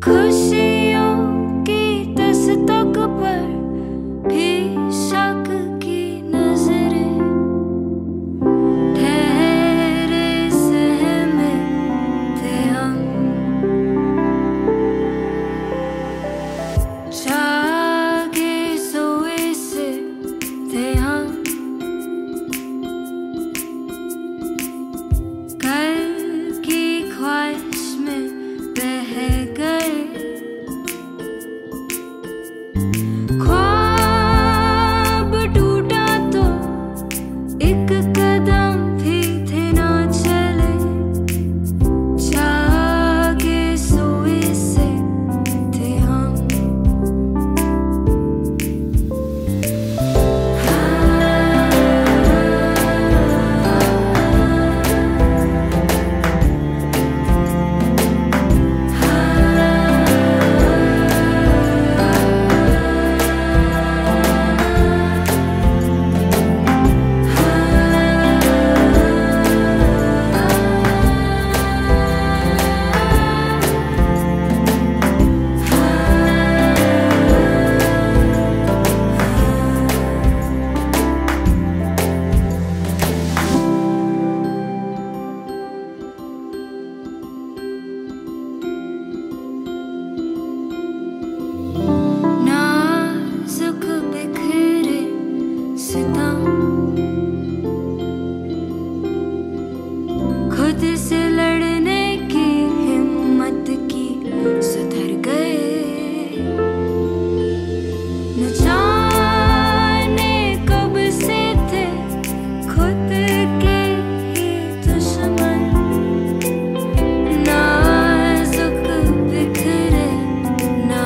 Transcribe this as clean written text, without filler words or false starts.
खुशियों की दस्तक पर भी शक की नजरें ठहरे सहमे थे हम, जागे सोए से थे हम, कल की ख्वाहिश में बह गए, ख्वाब टूटा तो एक कदम भी थे ना चले, जागे सोए से थे हम। नाजुक बिखरे सितम, खुद से लड़ने की हिम्मत की सुधर गए, न जाने कब से थे खुद के ही दुश्मन, नाजुक बिखरे ना।